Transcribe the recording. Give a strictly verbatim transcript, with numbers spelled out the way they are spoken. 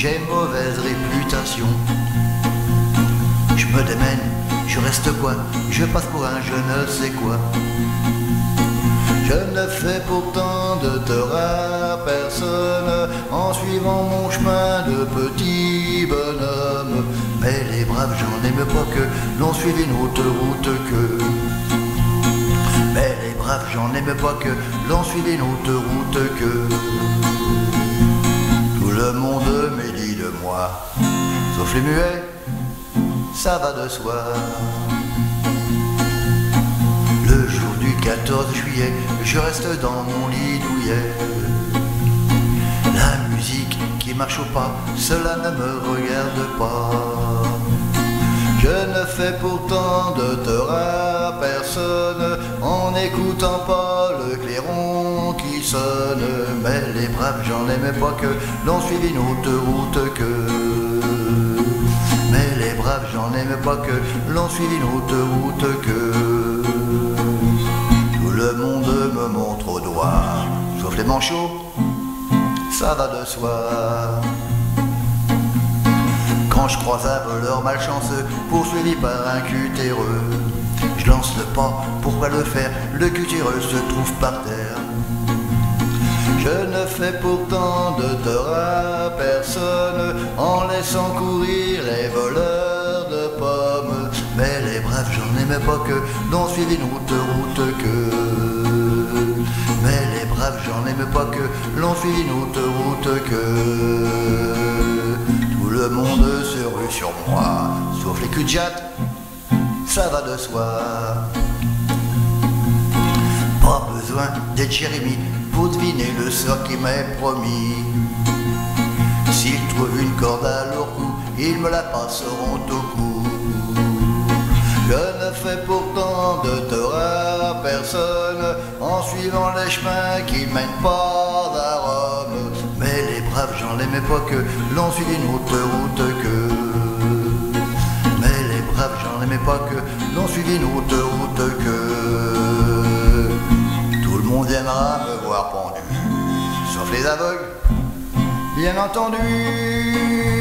j'ai mauvaise réputation. Je me démène, je reste quoi, je passe pour un je ne sais quoi. Je ne fais pourtant de tort à personne en suivant mon chemin de petit bonhomme. Mais les braves gens n'aiment pas que l'on suive une autre route que. Mais les braves gens n'aiment pas que l'on suive une autre route que. Tout le monde me dit de moi, sauf les muets, ça va de soi. Le jour du quatorze juillet, je reste dans mon lit douillet. La musique qui marche au pas, cela ne me regarde pas. Je ne fais pourtant de tort à personne en n'écoutant pas le clairon qui sonne. Mais les braves gens n'aimaient pas que l'on suive une autre route que. Mais les braves gens n'aiment pas que l'on suive une autre route que. Tout le monde me montre au doigt, sauf les manchots, ça va de soi. Quand je croise un voleur malchanceux, poursuivi par un cutéreux, je lance le pas, pourquoi le faire? Le cutéreux se trouve par terre. Je ne fais pourtant de tort à personne en laissant courir les voleurs de pommes. Mais les braves gens n'aimaient pas que l'on suive une autre route que. Mais les braves gens n'aimaient pas que l'on suive une autre route que. Tout le monde se rue sur moi, sauf les cul de jatte, ça va de soi. Pas besoin d'être Jérémie pour deviner le sort qui m'est promis. S'ils trouvent une corde à leur cou, ils me la passeront au cou. Je ne fais pourtant de tort à personne en suivant les chemins qui mènent pas à Rome. Mais les braves gens n'aimaient pas que l'on suive une autre route que. Mais les braves gens n'aimaient pas que l'on suive une autre route que. Tout le monde aimera me voir pendu, sauf les aveugles, bien entendu.